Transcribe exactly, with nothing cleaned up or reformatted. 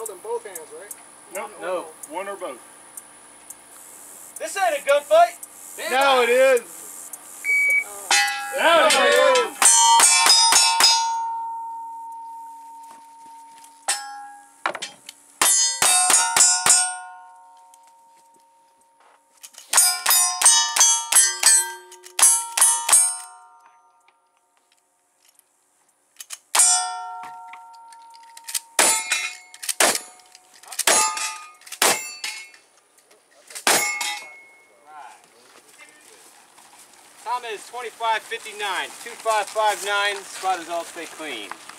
held in both hands, right? No, One no, or one or both. This ain't a gunfight. No, it is. No, it is. Time is twenty-five fifty-nine. two five five nine. Spot is all stay clean.